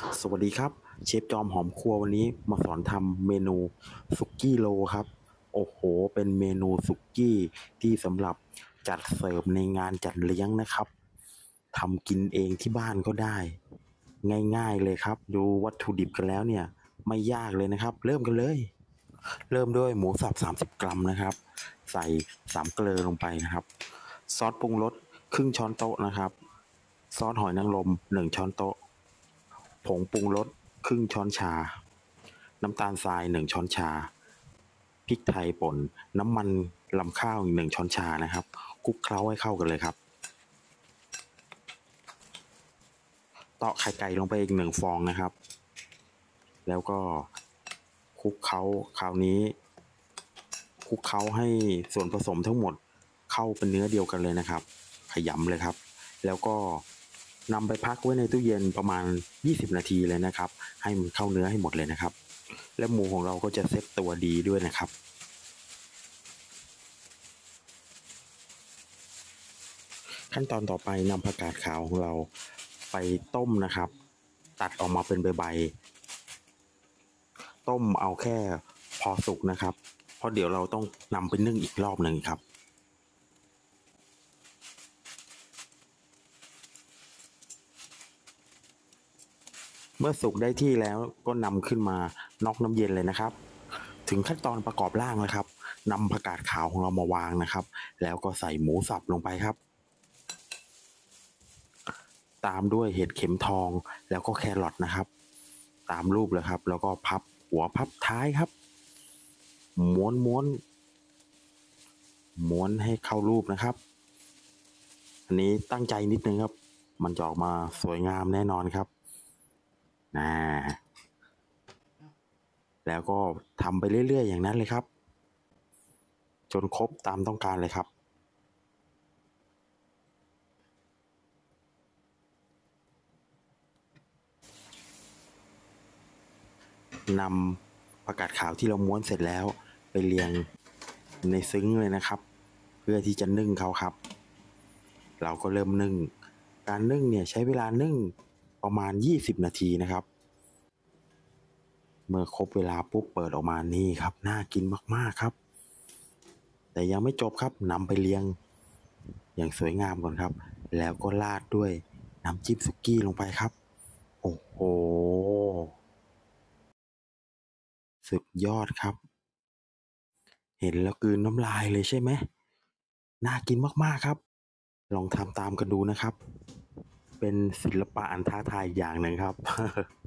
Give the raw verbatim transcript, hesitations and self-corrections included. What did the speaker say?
สวัสดีครับเชฟจอมหอมครัววันนี้มาสอนทำเมนูสุกี้โลครับโอ้โหเป็นเมนูสุกี้ที่สำหรับจัดเสิร์ฟในงานจัดเลี้ยงนะครับทำกินเองที่บ้านก็ได้ง่ายๆเลยครับดูวัตถุดิบกันแล้วเนี่ยไม่ยากเลยนะครับเริ่มกันเลยเริ่มด้วยหมูสับสามสิบกรัมนะครับใส่สามเกลือลงไปนะครับซอสปรุงรสครึ่งช้อนโต๊ะนะครับซอสหอยนางรมหนึ่งช้อนโต๊ะ ผงปรุงรสครึ่งช้อนชา น้ำตาลทรายหนึ่งช้อนชา พริกไทยป่น น้ำมันลำข้าวอีกหนึ่งช้อนชานะครับคลุกเคล้าให้เข้ากันเลยครับตอกไข่ไก่ลงไปอีกหนึ่งฟองนะครับ แล้วก็คลุกเคล้าคราวนี้คลุกเคล้าให้ส่วนผสมทั้งหมดเข้าเป็นเนื้อเดียวกันเลยนะครับ ขยำเลยครับ แล้วก็นำไปพักไว้ในตู้เย็นประมาณยี่สิบนาทีเลยนะครับ ให้มันเข้าเนื้อให้หมดเลยนะครับ และหมูของเราก็จะเซ็ตตัวดีด้วยนะครับ ขั้นตอนต่อไปนำผักกาดขาวของเราไปต้มนะครับ ตัดออกมาเป็นใบๆต้มเอาแค่พอสุกนะครับ เพราะเดี๋ยวเราต้องนำไปนึ่งอีกรอบหนึ่งครับ เมื่อสุกได้ที่แล้วก็นำขึ้นมาน็อกน้ำเย็นเลยนะครับ ถึงขั้นตอนประกอบร่างแล้วครับนำผักกาดขาวของเรามาวางนะครับ แล้วก็ใส่หมูสับลงไปครับ ตามด้วยเห็ดเข็มทองแล้วก็แครอทนะครับ ตามรูปเลยครับ แล้วก็พับหัวพับท้ายครับ ม้วนม้วนม้วนให้เข้ารูปนะครับ อันนี้ตั้งใจนิดนึงครับ มันจะออกมาสวยงามแน่นอนครับนะแล้วก็ทำไปเรื่อยๆอย่างนั้นเลยครับ จนครบตามต้องการเลยครับนำผักกาดขาวที่เราม้วนเสร็จแล้วไปเรียงในซึ้งเลยนะครับ เพื่อที่จะนึ่งเขาครับ เราก็เริ่มนึ่งการนึ่งเนี่ยใช้เวลานึ่งประมาณยี่สิบนาทีนะครับ เมื่อครบเวลาปุ๊บเปิดออกมานี่ครับน่ากินมากๆครับ แต่ยังไม่จบครับนำไปเรียงอย่างสวยงามก่อนครับ แล้วก็ราดด้วยน้ำจิ้มสุกี้ลงไปครับ โอ้โหสุดยอดครับ เห็นแล้วกลืนน้ำลายเลยใช่ไหมน่ากินมากๆครับ ลองทำตามกันดูนะครับ เป็นศิลปะอันท้าทายอย่างหนึ่งครับ